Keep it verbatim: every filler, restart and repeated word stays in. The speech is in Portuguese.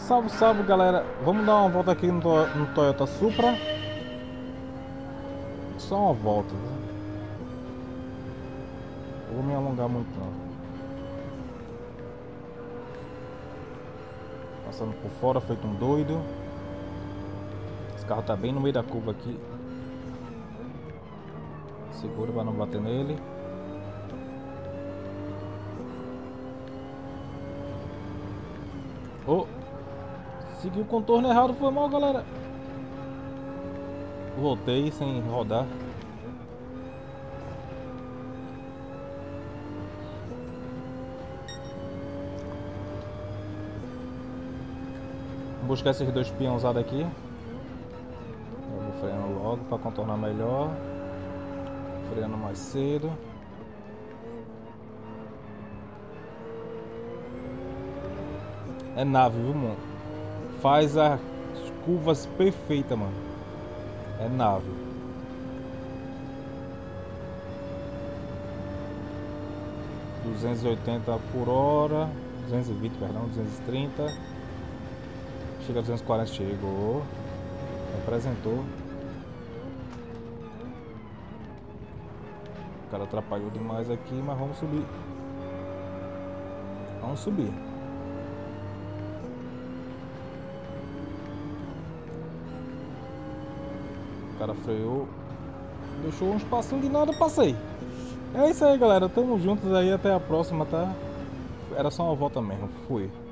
Salve, salve, galera. Vamos dar uma volta aqui no, To- no Toyota Supra. Só uma volta, né? Não vou me alongar muito não. Passando por fora, feito um doido. Esse carro tá bem no meio da curva aqui. Segura para não bater nele. Oh, segui o contorno errado, foi mal, galera. Voltei sem rodar. Vou buscar esses dois peãozados aqui. Eu vou freando logo para contornar melhor. Freando mais cedo. É nave, viu, mano? Faz as curvas perfeitas, mano. É nave. duzentos e oitenta por hora. duzentos e vinte, perdão, duzentos e trinta. Chega a duzentos e quarenta, chegou. Apresentou. O cara atrapalhou demais aqui, mas vamos subir. Vamos subir. O cara freou. Deixou um espacinho de nada, passei. É isso aí, galera. Tamo juntos aí. Até a próxima, tá? Era só uma volta mesmo. Fui.